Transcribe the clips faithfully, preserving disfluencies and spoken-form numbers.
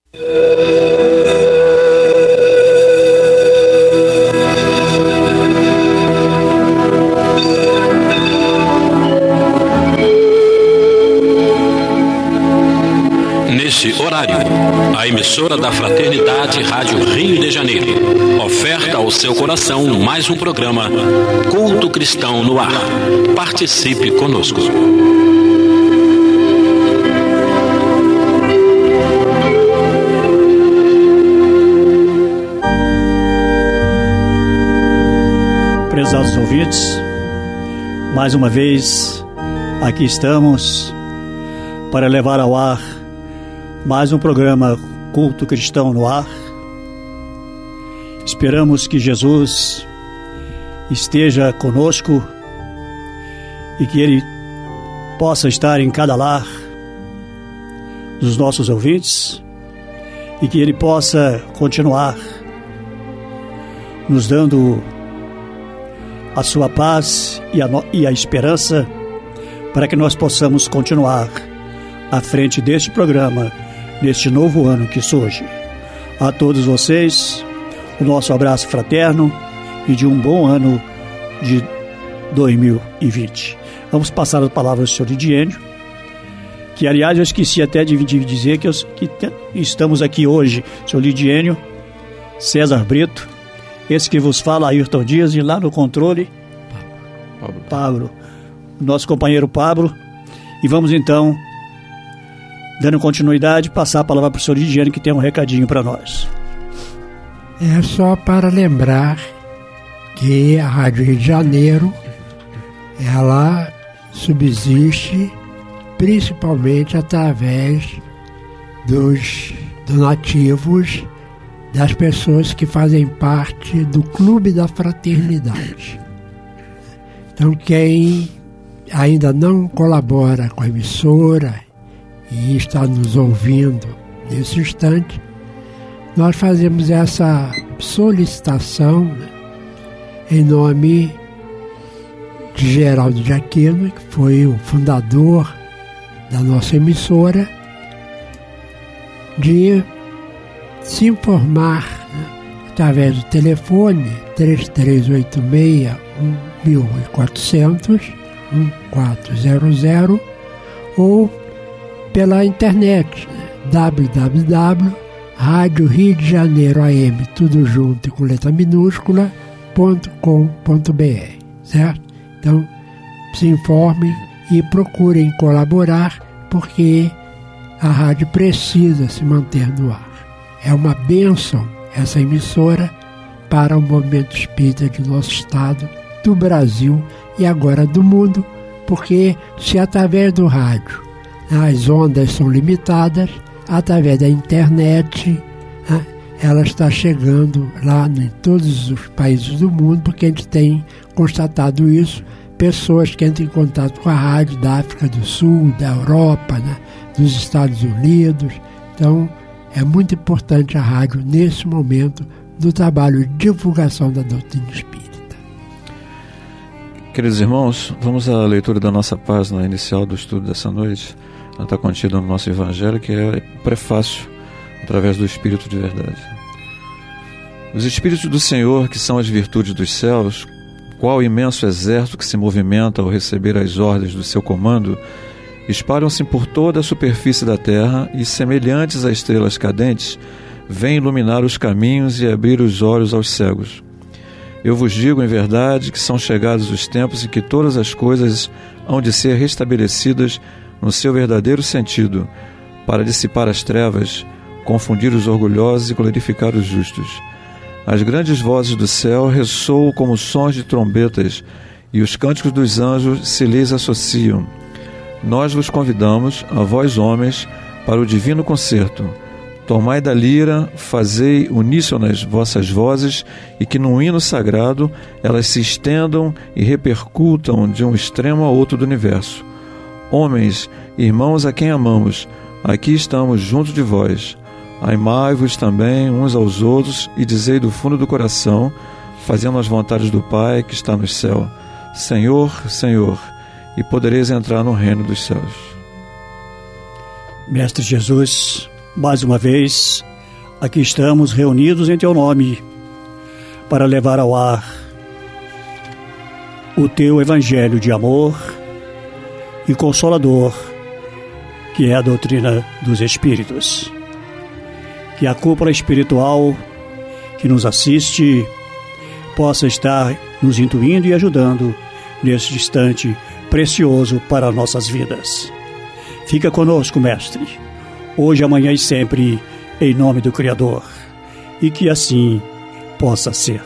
Nesse horário, a emissora da Fraternidade Rádio Rio de Janeiro oferta ao seu coração mais um programa Culto Cristão no Ar. Participe conosco. Prezados ouvintes, mais uma vez aqui estamos para levar ao ar mais um programa Culto Cristão no Ar. Esperamos que Jesus esteja conosco e que Ele possa estar em cada lar dos nossos ouvintes e que Ele possa continuar nos dando a sua paz e a, no... e a esperança para que nós possamos continuar à frente deste programa neste novo ano que surge. A todos vocês, o nosso abraço fraterno e de um bom ano de dois mil e vinte. Vamos passar as palavras ao senhor Lidiênio, que aliás eu esqueci até de, de dizer que, eu, que te, estamos aqui hoje, senhor Lidiênio, César Brito, esse que vos fala, Ayrton Dias, e lá no controle, Pablo, Pablo nosso companheiro Pablo, e vamos então, dando continuidade, passar a palavra para o senhor Lidiane, que tem um recadinho para nós. É só para lembrar que a Rádio Rio de Janeiro, ela subsiste principalmente através dos donativos das pessoas que fazem parte do Clube da Fraternidade. Então, quem ainda não colabora com a emissora e está nos ouvindo nesse instante, nós fazemos essa solicitação, né, em nome de Geraldo de Aquino, que foi o fundador da nossa emissora, de se informar, né, através do telefone três três oito seis, um quatro zero zero, um quatro zero zero ou pela internet, né, w w w ponto rádio rio de janeiro a m, tudo junto e com letra minúscula, ponto com ponto b r, certo? Então, se informem e procurem colaborar, porque a rádio precisa se manter no ar. É uma bênção essa emissora para o movimento espírita de nosso estado, do Brasil e agora do mundo, porque se através do rádio as ondas são limitadas, através da internet, né, ela está chegando lá em todos os países do mundo, porque a gente tem constatado isso, pessoas que entram em contato com a rádio da África do Sul, da Europa, né, dos Estados Unidos. Então, é muito importante a rádio nesse momento do trabalho de divulgação da doutrina espírita. Queridos irmãos, vamos à leitura da nossa página inicial do estudo dessa noite. Ela está contida no nosso Evangelho, que é prefácio, através do Espírito de Verdade. Os Espíritos do Senhor, que são as virtudes dos céus, qual imenso exército que se movimenta ao receber as ordens do seu comando, espalham-se por toda a superfície da terra e, semelhantes a estrelas cadentes, vêm iluminar os caminhos e abrir os olhos aos cegos. Eu vos digo em verdade que são chegados os tempos em que todas as coisas hão de ser restabelecidas no seu verdadeiro sentido, para dissipar as trevas, confundir os orgulhosos e glorificar os justos. As grandes vozes do céu ressoam como sons de trombetas, e os cânticos dos anjos se lhes associam. Nós vos convidamos, a vós homens, para o divino concerto. Tomai da lira, fazei uníssonas vossas vozes, e que num hino sagrado elas se estendam e repercutam de um extremo a outro do universo. Homens, irmãos a quem amamos, aqui estamos junto de vós. Amai-vos também uns aos outros e dizei do fundo do coração, fazendo as vontades do Pai que está no céu: Senhor, Senhor, e podereis entrar no reino dos céus. Mestre Jesus, Mais uma vez, aqui estamos reunidos em Teu nome para levar ao ar o Teu Evangelho de amor e consolador, que é a doutrina dos Espíritos. Que a cúpula espiritual que nos assiste possa estar nos intuindo e ajudando neste instante precioso para nossas vidas. Fica conosco, Mestre, hoje, amanhã e sempre, em nome do Criador, e que assim possa ser.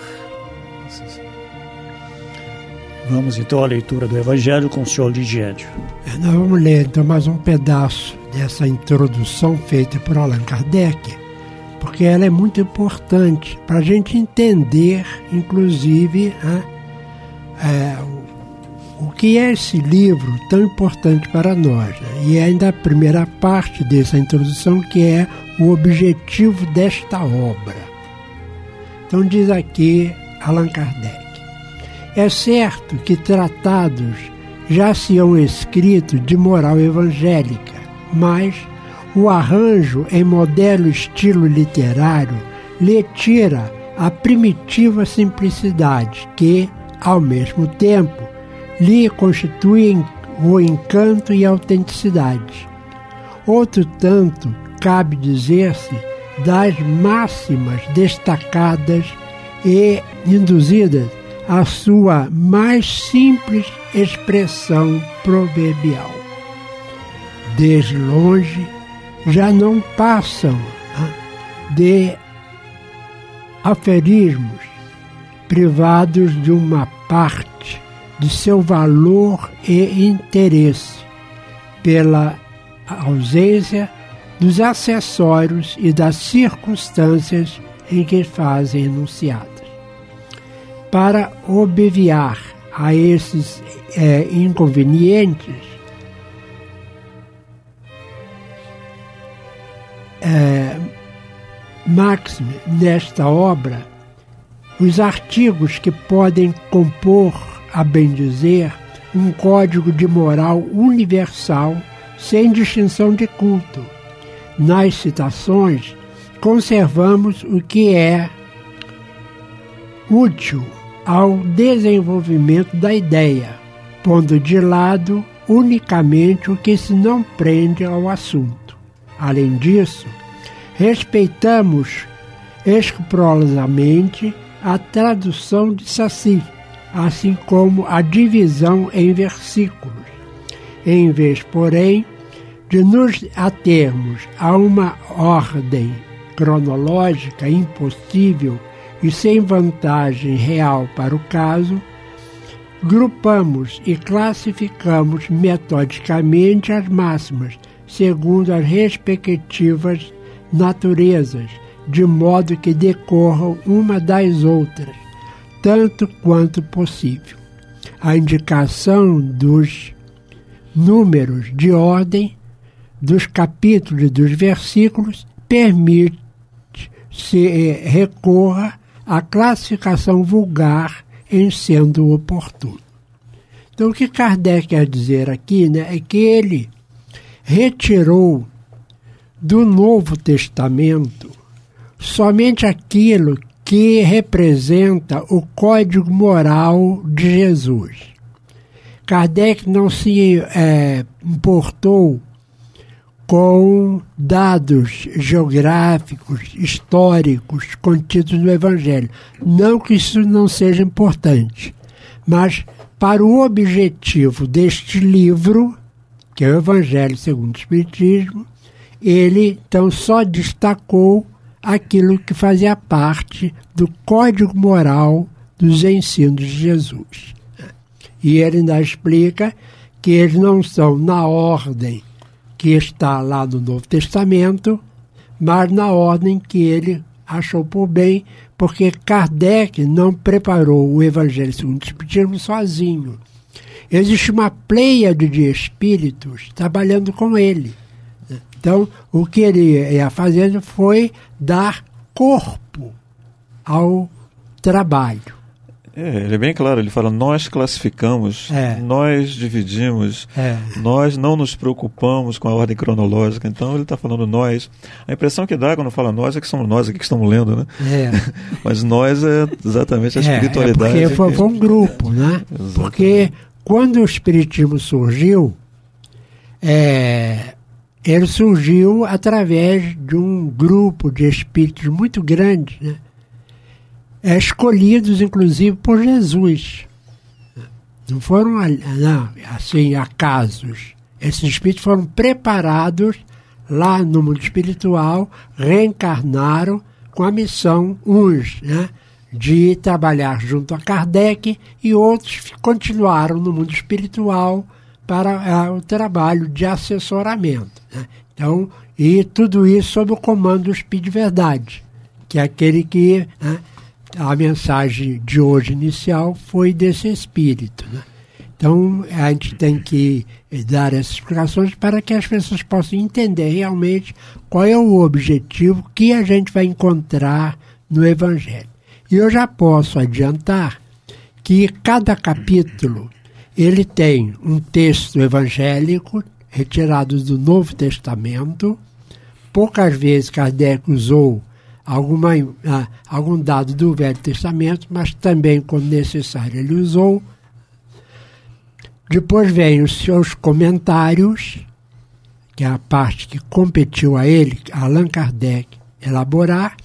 Vamos então à leitura do Evangelho com o senhor Ligédio. Nós vamos ler então mais um pedaço dessa introdução feita por Allan Kardec, porque ela é muito importante para a gente entender, inclusive, a, a, o que é esse livro tão importante para nós, né? E é ainda a primeira parte dessa introdução, que é o objetivo desta obra. Então diz aqui Allan Kardec: é certo que tratados já se hão escrito de moral evangélica, mas o arranjo em modelo estilo literário lhe tira a primitiva simplicidade que, ao mesmo tempo, lhe constituem o encanto e a autenticidade. Outro tanto cabe dizer-se das máximas destacadas e induzidas à sua mais simples expressão proverbial. Desde longe já não passam de aforismos privados de uma parte de seu valor e interesse, pela ausência dos acessórios e das circunstâncias em que fazem enunciadas. Para obviar a esses é, inconvenientes, é, Maxime, nesta obra, os artigos que podem compor, a bem dizer, um código de moral universal sem distinção de culto. Nas citações, conservamos o que é útil ao desenvolvimento da ideia, pondo de lado unicamente o que se não prende ao assunto. Além disso, respeitamos escrupulosamente a tradução de Saci, assim como a divisão em versículos, em vez, porém, de nos atermos a uma ordem cronológica impossível e sem vantagem real para o caso, grupamos e classificamos metodicamente as máximas segundo as respectivas naturezas, de modo que decorram uma das outras, tanto quanto possível. A indicação dos números de ordem dos capítulos e dos versículos permite se recorra à classificação vulgar em sendo oportuno. Então, o que Kardec quer dizer aqui, né, é que ele retirou do Novo Testamento somente aquilo que representa o código moral de Jesus. Kardec não se é, importou com dados geográficos, históricos, contidos no Evangelho. Não que isso não seja importante, mas para o objetivo deste livro, que é o Evangelho segundo o Espiritismo, ele então só destacou aquilo que fazia parte do código moral dos ensinos de Jesus. E ele ainda explica que eles não são na ordem que está lá no Novo Testamento, mas na ordem que ele achou por bem, porque Kardec não preparou o Evangelho segundo o Espiritismo sozinho. Existe uma pleiade de espíritos trabalhando com ele. Então, o que ele ia fazendo foi dar corpo ao trabalho. É, ele é bem claro, ele fala, nós classificamos, é. nós dividimos, é. nós não nos preocupamos com a ordem cronológica, então ele está falando nós. A impressão que dá quando fala nós é que somos nós aqui que estamos lendo, né? É. Mas nós é exatamente a espiritualidade. É, porque foi, foi um grupo, né? Exatamente. Porque quando o Espiritismo surgiu, é, ele surgiu através de um grupo de espíritos muito grande, né? É, escolhidos, inclusive, por Jesus. Não foram não, assim, acasos. Esses espíritos foram preparados lá no mundo espiritual, reencarnaram com a missão, uns, né, de trabalhar junto a Kardec, e outros continuaram no mundo espiritual para uh, o trabalho de assessoramento. Né? Então, e tudo isso sob o comando do Espírito de Verdade, que é aquele que... Né, a mensagem de hoje inicial foi desse espírito, né? Então, a gente tem que dar essas explicações para que as pessoas possam entender realmente qual é o objetivo que a gente vai encontrar no Evangelho. E eu já posso adiantar que cada capítulo ele tem um texto evangélico retirado do Novo Testamento. Poucas vezes Kardec usou Alguma, ah, algum dado do Velho Testamento, mas também, quando necessário, ele usou. Depois vem os seus comentários, que é a parte que competiu a ele, Allan Kardec, elaborar,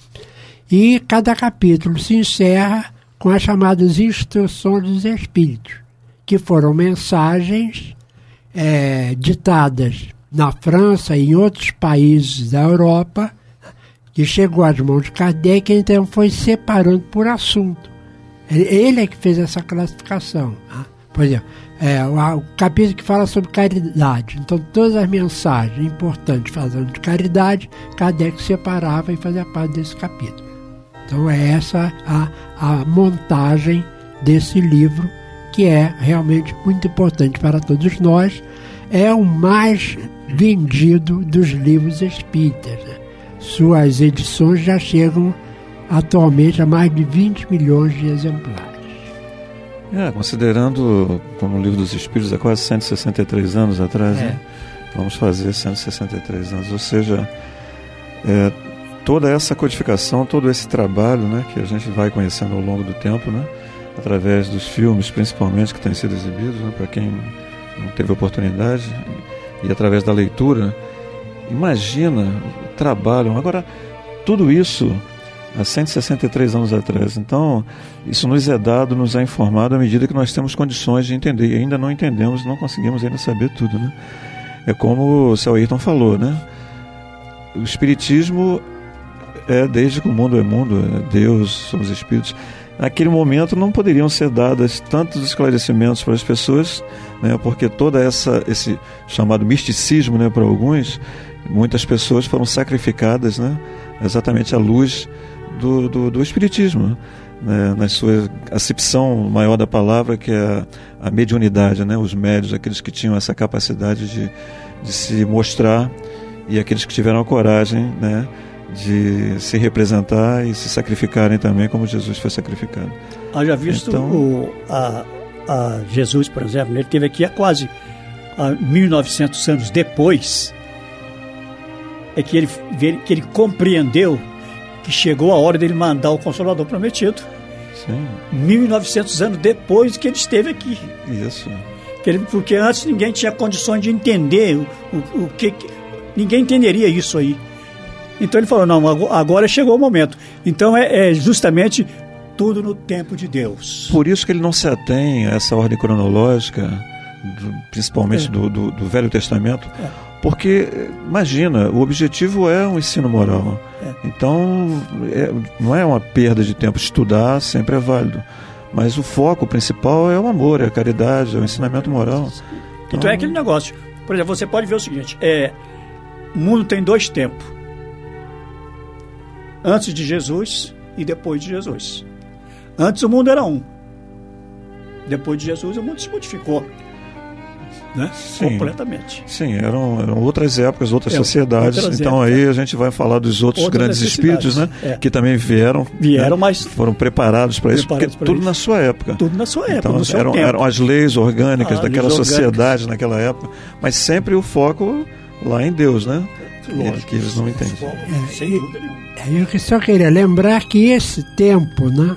e cada capítulo se encerra com as chamadas Instruções dos Espíritos, que foram mensagens é, ditadas na França e em outros países da Europa, que chegou às mãos de Kardec, então foi separando por assunto. Ele, ele é que fez essa classificação. Né? Por exemplo, é, o, o capítulo que fala sobre caridade. Então, todas as mensagens importantes falando de caridade, Kardec separava e fazia parte desse capítulo. Então, é essa a, a montagem desse livro, que é realmente muito importante para todos nós. É o mais vendido dos livros espíritas, né? Suas edições já chegam atualmente a mais de vinte milhões de exemplares. É, considerando, como o Livro dos Espíritos, há quase cento e sessenta e três anos atrás, é. né? Vamos fazer cento e sessenta e três anos, ou seja, é, toda essa codificação, todo esse trabalho, né, que a gente vai conhecendo ao longo do tempo, né, através dos filmes, principalmente, que têm sido exibidos, né, para quem não teve oportunidade, e através da leitura. Imagina o trabalho. Agora, tudo isso há cento e sessenta e três anos atrás. Então, isso nos é dado, nos é informado à medida que nós temos condições de entender. E ainda não entendemos, não conseguimos ainda saber tudo, né? É como o seu Ayrton falou, né? O Espiritismo é desde que o mundo é mundo, é Deus, somos espíritos. Naquele momento não poderiam ser dados tantos esclarecimentos para as pessoas, né? Porque toda essa esse chamado misticismo, né, para alguns, muitas pessoas foram sacrificadas, né, exatamente à luz do, do, do Espiritismo, né, na sua acepção maior da palavra, que é a, a mediunidade, né, os médios, aqueles que tinham essa capacidade de, de se mostrar, e aqueles que tiveram a coragem, né, de se representar e se sacrificarem também como Jesus foi sacrificado. Haja visto então, o, a, a Jesus, por exemplo, ele teve aqui há quase há mil e novecentos anos depois, é que ele, que ele compreendeu que chegou a hora dele mandar o Consolador prometido. Sim. mil e novecentos anos depois que ele esteve aqui. Isso. Que ele, porque antes ninguém tinha condições de entender o, o, o que... Ninguém entenderia isso aí. Então ele falou, não, agora chegou o momento. Então é, é justamente tudo no tempo de Deus. Por isso que ele não se atém a essa ordem cronológica, do, principalmente é. do, do, do Velho Testamento, é. porque, imagina, o objetivo é um ensino moral. É. Então, é, não é uma perda de tempo. Estudar sempre é válido. Mas o foco principal é o amor, é a caridade, é o ensinamento moral. Então, então é aquele negócio. Por exemplo, você pode ver o seguinte, é, o mundo tem dois tempos. Antes de Jesus e depois de Jesus. Antes o mundo era um. Depois de Jesus o mundo se modificou. Né? Sim, completamente. Sim, eram, eram outras épocas, outras é, sociedades. Outras então épocas, aí a gente vai falar dos outros grandes espíritos, né? É. Que também vieram. Vieram, né? mas foram preparados para isso, porque tudo isso. na sua época. Tudo na sua época. Então no seu eram, tempo. eram as leis orgânicas ah, daquela leis sociedade orgânicas. Naquela época, mas sempre o foco lá em Deus, né? Lógico, que eles não entendem. É, Sem dúvida nenhuma. Eu só queria lembrar que esse tempo, né?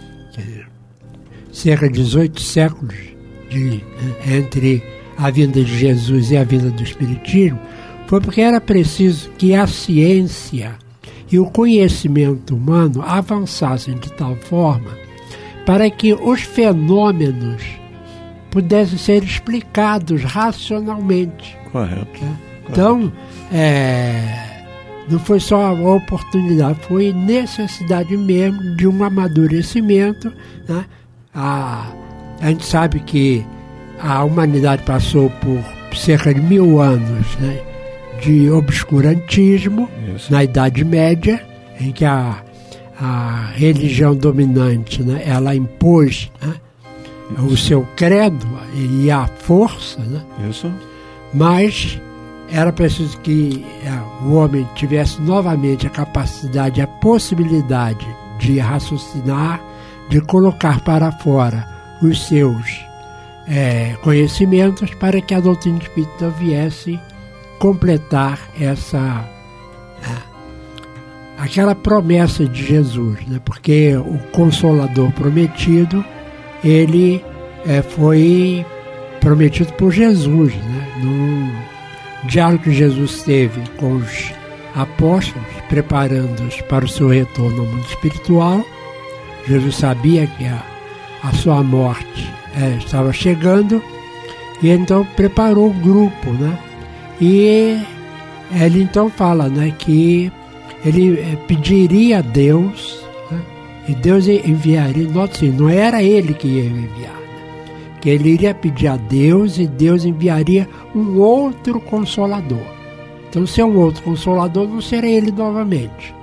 Cerca de dezoito séculos de, entre a vinda de Jesus e a vinda do Espiritismo, foi porque era preciso que a ciência e o conhecimento humano avançassem de tal forma para que os fenômenos pudessem ser explicados racionalmente. Correto. Né? Então, é, não foi só a oportunidade, foi necessidade mesmo de um amadurecimento. Né? A, a gente sabe que a humanidade passou por cerca de mil anos, né, de obscurantismo. Isso. Na Idade Média, em que a, a religião dominante, né, ela impôs, né, o seu credo e a força. Né? Isso. Mas era preciso que é, o homem tivesse novamente a capacidade, a possibilidade de raciocinar, de colocar para fora os seus É, conhecimentos para que a doutrina espírita viesse completar essa é, aquela promessa de Jesus, né? Porque o Consolador prometido, ele é, foi prometido por Jesus, né? No diálogo que Jesus teve com os apóstolos, preparando-os para o seu retorno ao mundo espiritual. Jesus sabia que a, a sua morte É, estava chegando, e então preparou o grupo, né? E ele então fala, né, que ele é, pediria a Deus, né, e Deus enviaria. Note assim, não era ele que ia enviar, né, que ele iria pedir a Deus e Deus enviaria um outro Consolador. Então, se é um outro Consolador, não será ele novamente.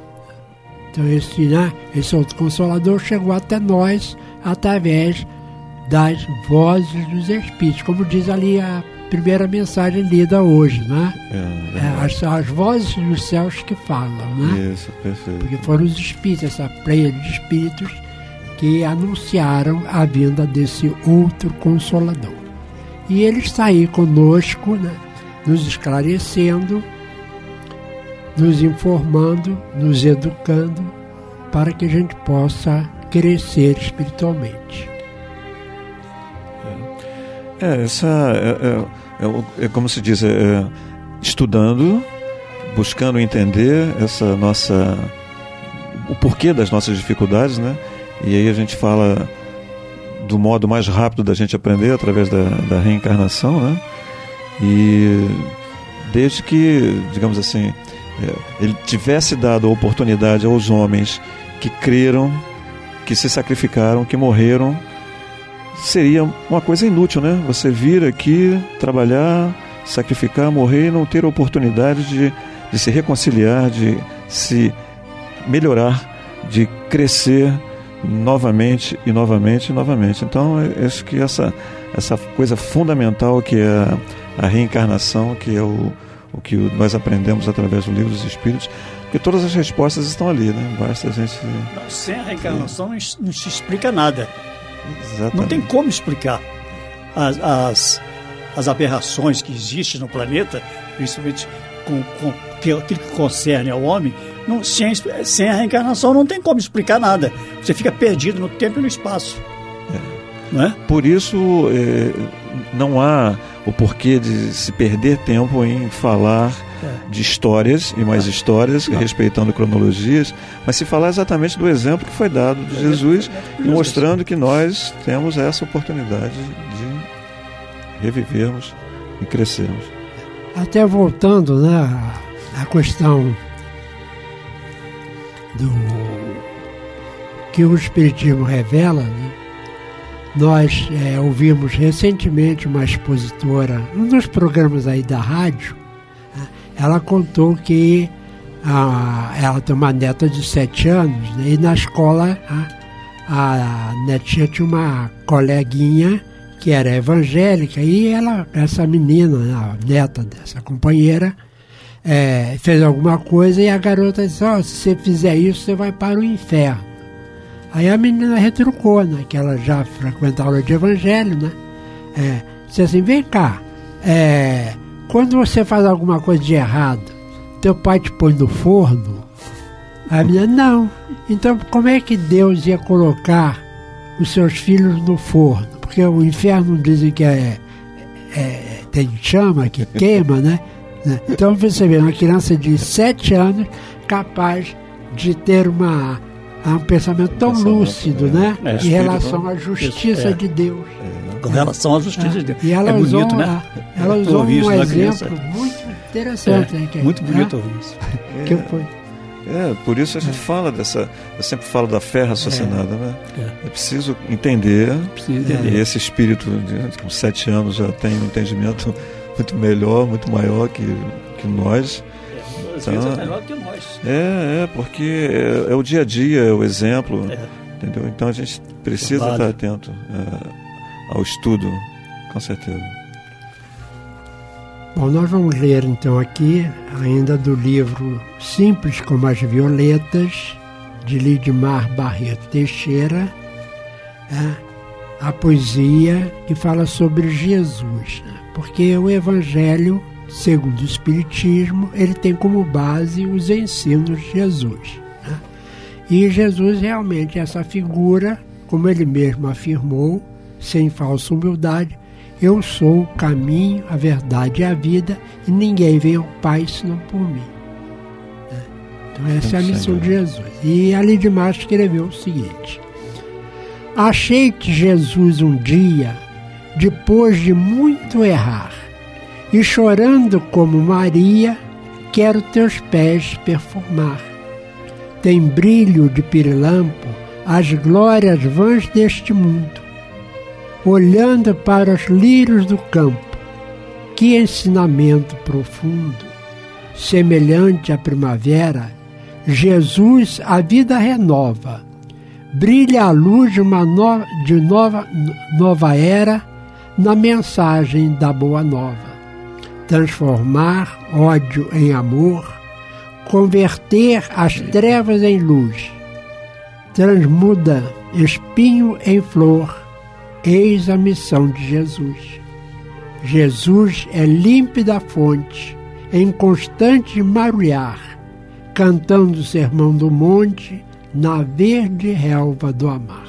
Então esse, né, esse outro Consolador chegou até nós através das vozes dos Espíritos, como diz ali a primeira mensagem lida hoje, né? É, é, as, as vozes dos céus que falam, né? Isso, perfeito. Porque foram os Espíritos, essa pleia de Espíritos que anunciaram a vinda desse outro Consolador. E ele está aí conosco, né? Nos esclarecendo, nos informando, nos educando, para que a gente possa crescer espiritualmente. É, essa é, é, é, é como se diz, é, é, estudando, buscando entender essa nossa, o porquê das nossas dificuldades, né? E aí a gente fala do modo mais rápido da gente aprender através da, da reencarnação, né? E desde que, digamos assim, é, ele tivesse dado a oportunidade aos homens que creram, que se sacrificaram, que morreram, seria uma coisa inútil, né? Você vir aqui, trabalhar, sacrificar, morrer e não ter a oportunidade de, de se reconciliar, de se melhorar, de crescer novamente e novamente e novamente. Então, acho que essa, essa coisa fundamental que é a, a reencarnação, que é o, o que nós aprendemos através do Livro dos Espíritos, porque todas as respostas estão ali, né? Basta a gente... Não, sem a reencarnação não, não se explica nada. Exatamente. Não tem como explicar as, as, as aberrações que existem no planeta, principalmente com, com aquilo que concerne ao homem. Não, sem, sem a reencarnação não tem como explicar nada. Você fica perdido no tempo e no espaço. É. Não é? Por isso, é, não há o porquê de se perder tempo em falar é. de histórias e mais é. histórias, não. respeitando cronologias, mas se falar exatamente do exemplo que foi dado de Jesus e mostrando que nós temos essa oportunidade de revivermos e crescermos. Até voltando, né, à questão do que o Espiritismo revela, né? Nós é, ouvimos recentemente uma expositora, um dos programas aí da rádio, né? Ela contou que a, ela tem uma neta de sete anos, né? E na escola a, a netinha tinha uma coleguinha que era evangélica, e ela, essa menina, a neta dessa companheira, é, fez alguma coisa e a garota disse, oh, se você fizer isso, você vai para o inferno. Aí a menina retrucou, né, que ela já frequentava aula de evangelho, né? É, disse assim, vem cá, é, quando você faz alguma coisa de errado, teu pai te põe no forno? A menina, não. Então como é que Deus ia colocar os seus filhos no forno? Porque o inferno dizem que é, é, tem chama, que queima, né? Então você vê uma criança de sete anos capaz de ter uma, um pensamento tão pensamento, lúcido, é, né? É, em relação à justiça é, de Deus. É, com relação à justiça é, de Deus. E ela é usou, bonito, né? Ela usou um exemplo muito interessante. É, né, que, muito bonito né? ouvir isso. Que foi. É, por isso a gente é. fala dessa, eu sempre falo da fé raciocinada, é. né? É. é preciso entender, preciso entender. E esse espírito de, com sete anos já tem um entendimento muito melhor, muito maior que, que nós. É, às vezes é melhor que nós. É, é porque é, é o dia a dia, é o exemplo, é. entendeu? Então a gente precisa Trabalho. estar atento é, ao estudo, com certeza. Bom, nós vamos ler então aqui, ainda do livro Simples como as Violetas, de Lidmar Barreto Teixeira, é, a poesia que fala sobre Jesus, né? Porque o Evangelho, segundo o Espiritismo, ele tem como base os ensinos de Jesus, né? E Jesus realmente é essa figura, como ele mesmo afirmou, sem falsa humildade, eu sou o caminho, a verdade e a vida, e ninguém vem ao Pai senão por mim. Então essa é a missão de Jesus. E a Lidmar escreveu o seguinte: achei que Jesus um dia, depois de muito errar, e chorando como Maria, quero teus pés perfumar. Tem brilho de pirilampo as glórias vãs deste mundo. Olhando para os lírios do campo, que ensinamento profundo! Semelhante à primavera, Jesus a vida renova, brilha a luz de uma no, de nova, nova era na mensagem da Boa Nova. Transformar ódio em amor, converter as trevas em luz, transmuda espinho em flor. Eis a missão de Jesus. Jesus é límpida fonte, em constante marulhar, cantando o sermão do monte, na verde relva do amar.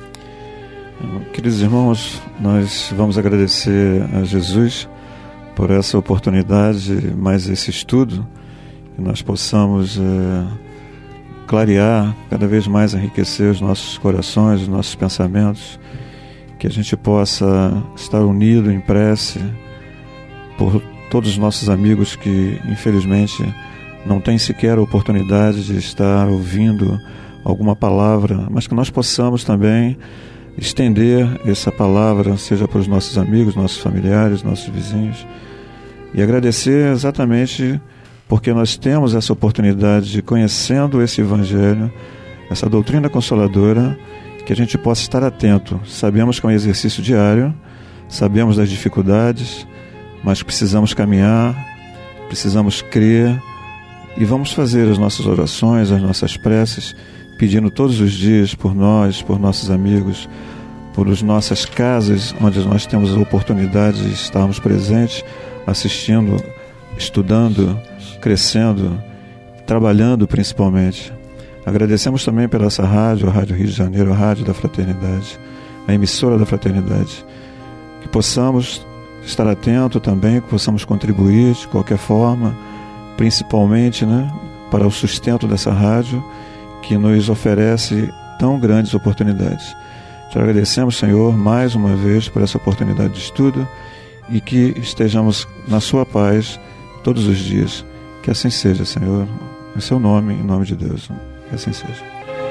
Queridos irmãos, nós vamos agradecer a Jesus por essa oportunidade, mais esse estudo, que nós possamos é, clarear, cada vez mais enriquecer os nossos corações, os nossos pensamentos, que a gente possa estar unido em prece por todos os nossos amigos que, infelizmente, não têm sequer a oportunidade de estar ouvindo alguma palavra, mas que nós possamos também estender essa palavra, seja para os nossos amigos, nossos familiares, nossos vizinhos, e agradecer exatamente porque nós temos essa oportunidade de, conhecendo esse Evangelho, essa doutrina consoladora, que a gente possa estar atento. Sabemos que é um exercício diário, sabemos das dificuldades, mas precisamos caminhar, precisamos crer e vamos fazer as nossas orações, as nossas preces, pedindo todos os dias por nós, por nossos amigos, por as nossas casas, onde nós temos a oportunidade de estarmos presentes, assistindo, estudando, crescendo, trabalhando principalmente. Agradecemos também pela essa rádio, a Rádio Rio de Janeiro, a Rádio da Fraternidade, a emissora da Fraternidade, que possamos estar atentos também, que possamos contribuir de qualquer forma, principalmente, né, para o sustento dessa rádio, que nos oferece tão grandes oportunidades. Te agradecemos, Senhor, mais uma vez por essa oportunidade de estudo e que estejamos na sua paz todos os dias. Que assim seja, Senhor, em seu nome, em nome de Deus. Que assim seja.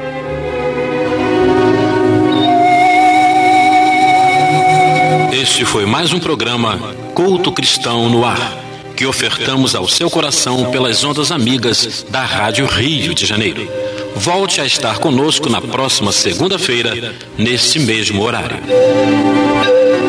Este foi mais um programa Culto Cristão no Ar, que ofertamos ao seu coração pelas ondas amigas da Rádio Rio de Janeiro. Volte a estar conosco na próxima segunda-feira, neste mesmo horário.